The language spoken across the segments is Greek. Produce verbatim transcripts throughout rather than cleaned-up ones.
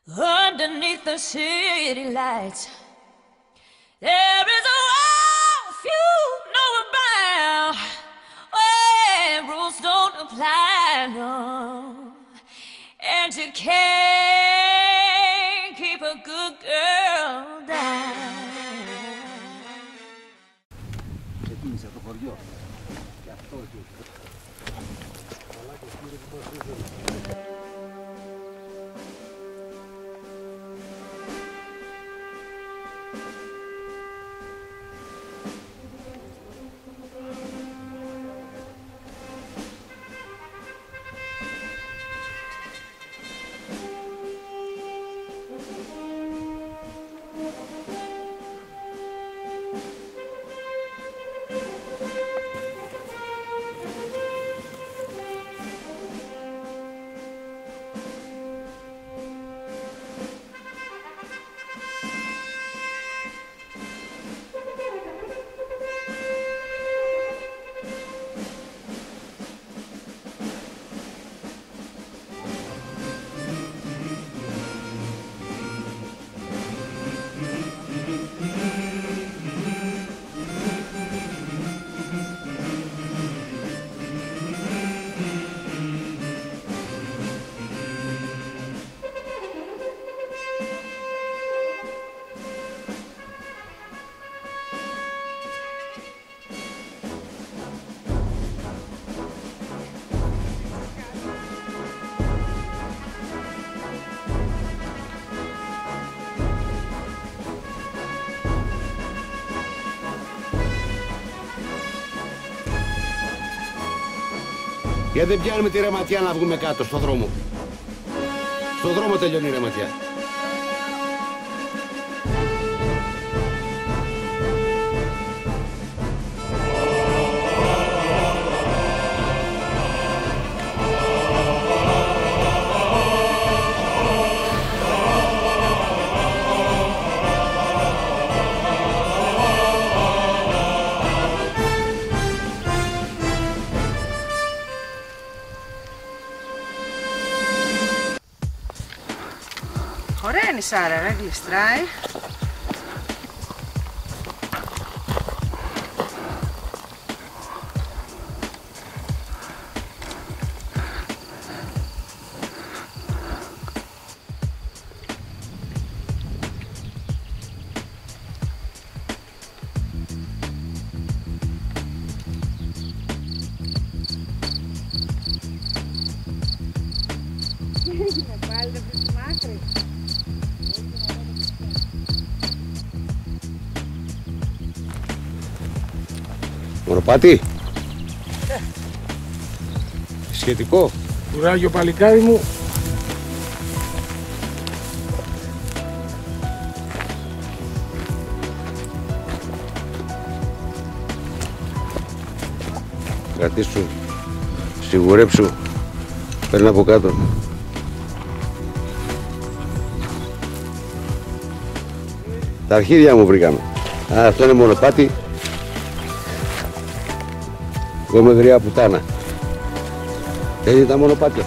Underneath the city lights, there is a world few know about, where rules don't apply, no, and you can't keep a good girl down. Ξεκίνησε το χωριό και αυτό και γιατί δεν πιάνουμε τη ρεματιά να βγούμε κάτω, στο δρόμο. Στο δρόμο τελειώνει η ρεματιά. Ωραία είναι η Σάρα, ρε, γλιστράει. Πάλι δεν βρίσκει μάκρη. Μονοπάτι. Ε. Σχετικό. Κουράγιο παλικάρι μου. Κρατήσου. Σιγουρέψου. Παίρνει από κάτω. Τα αρχίδια μου βρήκαμε. Α, αυτό είναι μονοπάτι. Εγώ είμαι γριά πουτάνα. Έτσι τα μονοπάτια.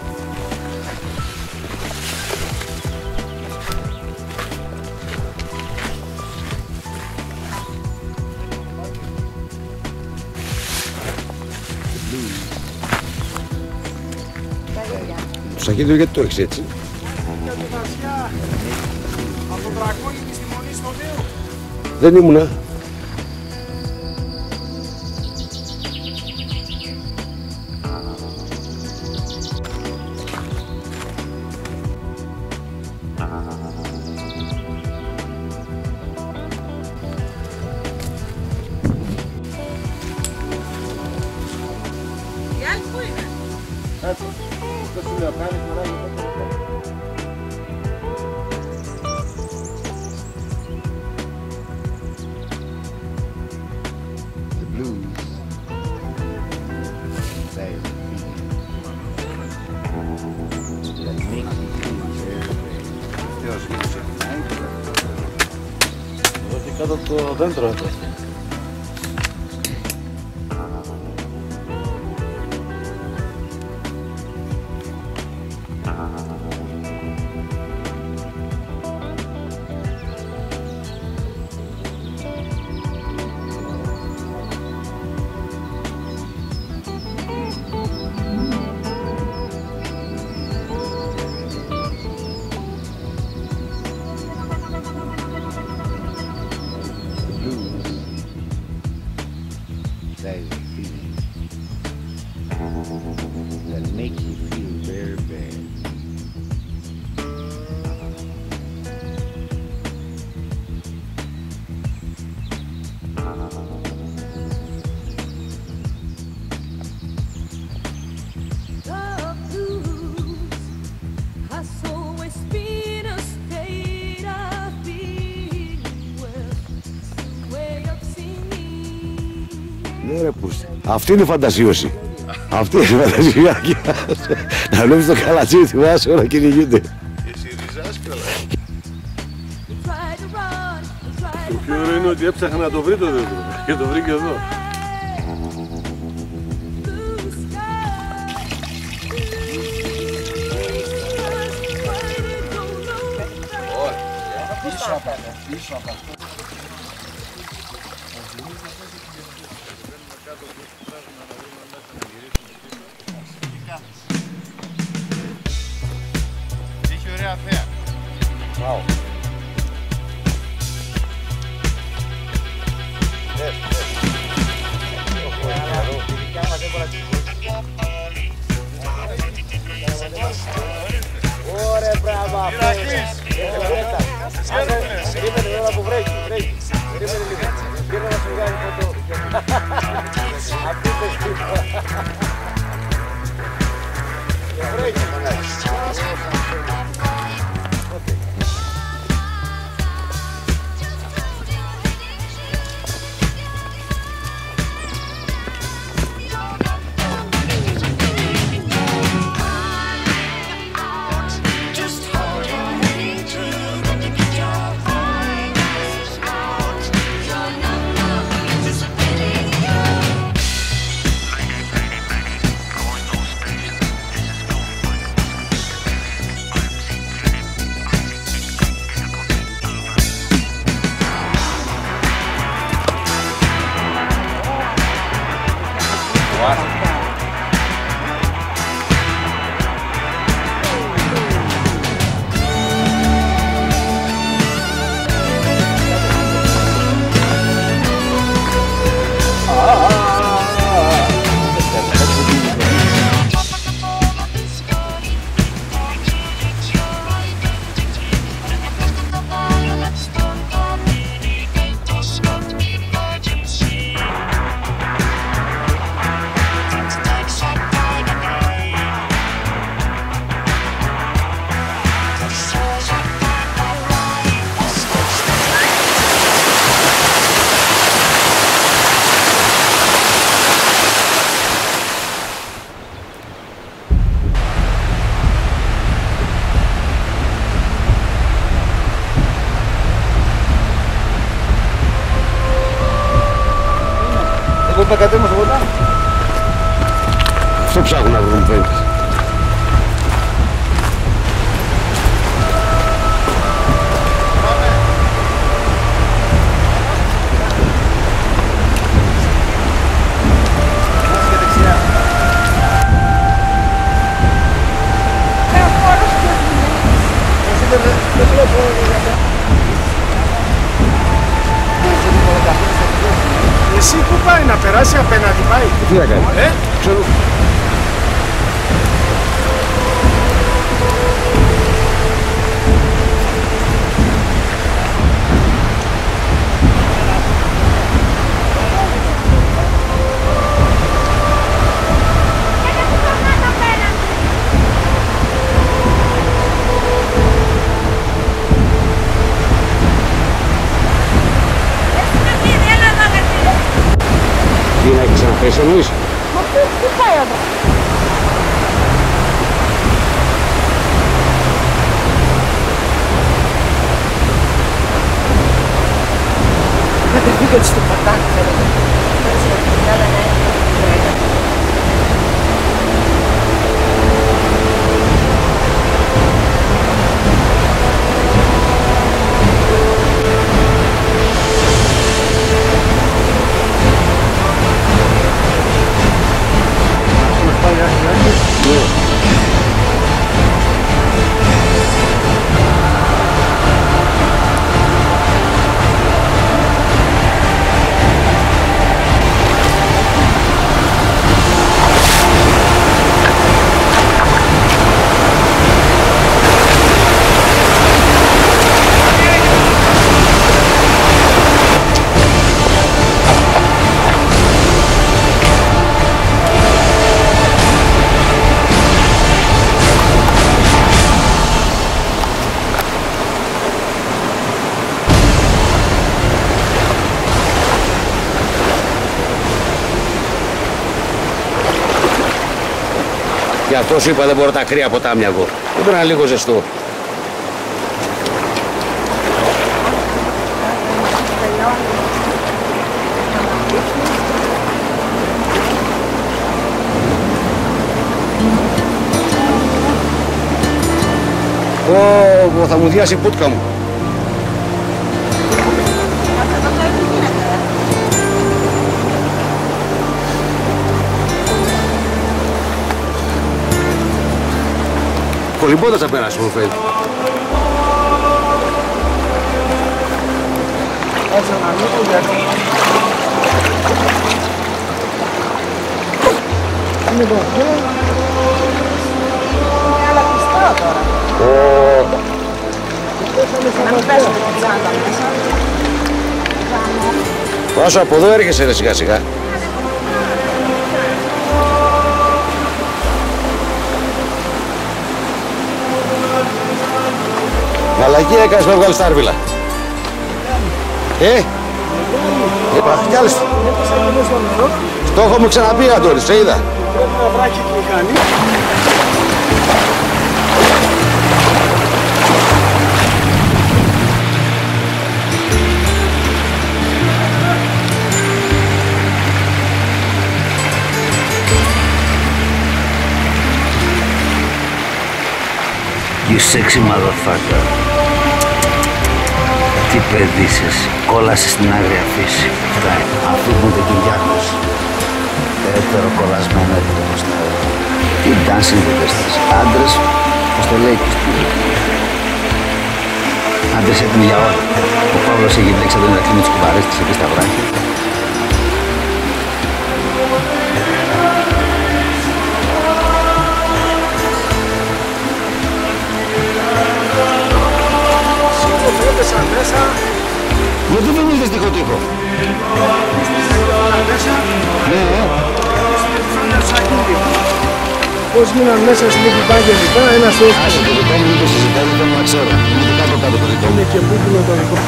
Το σακίδιο γιατί το έχεις έτσι? Για τη Βασιά. Από τον Δρακόνη στη Μονή στο Νέο. Δεν ήμουνα. Η άλλη πού είναι? Κάτσε. Αυτό σου λέω, κάνει κουράγιο το τελευταίο. The blues. Say it. That makes you feel very, very. Θεός μου ξεκινάει. Εδώ και κάτω από το δέντρο αυτό. that makes you feel very bad. Ναι ρε πούστη. Αυτή είναι η φαντασίωση. Αυτή είναι η φαντασιάκια. Να βλέπεις το καλατσί του Βάσου να κυνηγούνται. Εσύ ριζάς καλά. Το πιο ωραίο είναι ότι έψαχνα να το βρει το δέντρο και το βρήκε εδώ. Πίσω απ' εδώ, πίσω απ' αυτό. Έχει ωραία θέα. Wow. Ωραία πράγμα. Περίμενε τώρα που βρέχει, βρέχει. Περίμενε λίγο. Πήρε να σου βγάλει φωτό. Αυτή το στήφα. Βρέχει. Εγώ είπα κατέβουμε στο ποτάμι. Αυτό ψάχνω να βρουν φαίνεται. Εσύ πού πάει να περάσει απέναντι πάει? Τι να κάνει? Ε? Ξέρω. Τι να έχεις αναπέσει εννοείς? Μα πού πάει εδώ? Να την πήγαινε στο πατάκι, δεν Γι' αυτό σου είπα δεν μπορώ τα κρύα ποτάμια εγώ. Δεν πρέπει να είναι λίγο ζεστό. Ω, θα μου διάσει η πούτκα μου. Κολυμπώντας θα περάσει μου φαίνεται. Έτσι να μην το γιατί. Είναι το αυτό. Είναι άλλα πιστά τώρα. Να μην πέσω την τσάντα μέσα. Πάσο από εδώ έρχεσαι ρε σιγά σιγά. Μαλακία έκανες να βγάλεις τα άρβιλα. Ε, ε, κι άλλες. Στο έχω μου ξαναπεί Αντώνη, σε είδα. Πρέπει να βράξει τη μηχανή. You sexy motherfucker. Τι παιδί είσαι, κόλασες στην άγρια φύση. Φτάνει. Αφού ήμουν Κυριάκος. Δεύτερο κολλασμένο έπειτα μπροστά. Τι dancing with this. Άντρες, πώς το λέει και στη άντρες έτοιμοι για όλα. Ο Παύλος η γυναίκα δεν είναι κλείνει τις κουβαρές της εκεί στα βράχια. Έπεσαν μέσα. Γιατί δεν ήρθες τείχο τείχο. Μέσα. Ναι, ε. Πώς γίναν μέσα στην κουμπάκια λοιπά, ένας Άσε έστω. το δικό μου μην το συζητάει, δεν θέλω να ξέρω. Είναι κάτω κάτω το δικό μου. Είναι και μπούκουλο το δικό.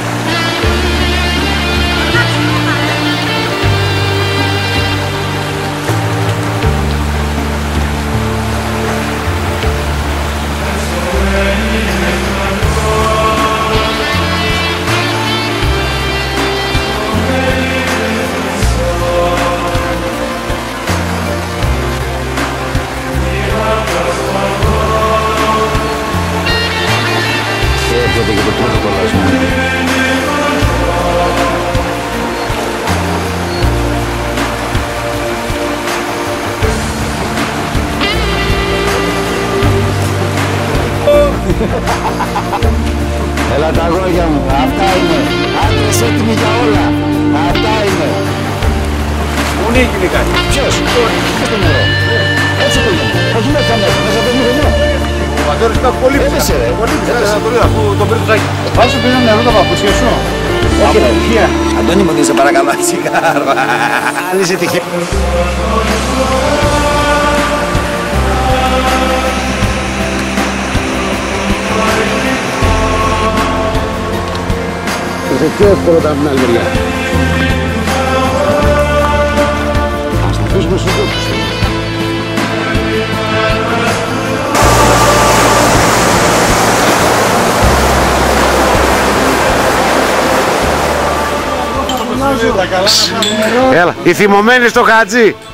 Έρχεται και το πρώτο κολλασμένο. Έλα τα αγόρια μου, αυτά είναι. Άντρες έτοιμοι για όλα. Αυτά είναι. Πού είναι η γυναίκα. Ποιος? Στο νερό. Έτσι το λέμε. Θα δούμε τα μέσα, μέσα από εδώ. Ο πατέρας ήταν πολύ Έπεσε ρε. Πολύ ψηλά να το λέω αφού τον πήρε το ζάκι. Βάζω πήρε νερό τα παπούτσια σου. Όχι ρε. Αντώνη μου, σε παρακαλώ, τσιγάρο. Αν είσαι τυχαίο. Είναι πιο εύκολο τα από την άλλη μεριά. Ας τα αφήσουμε στους δόκους. Έλα, η θυμωμένη στο Χατζή.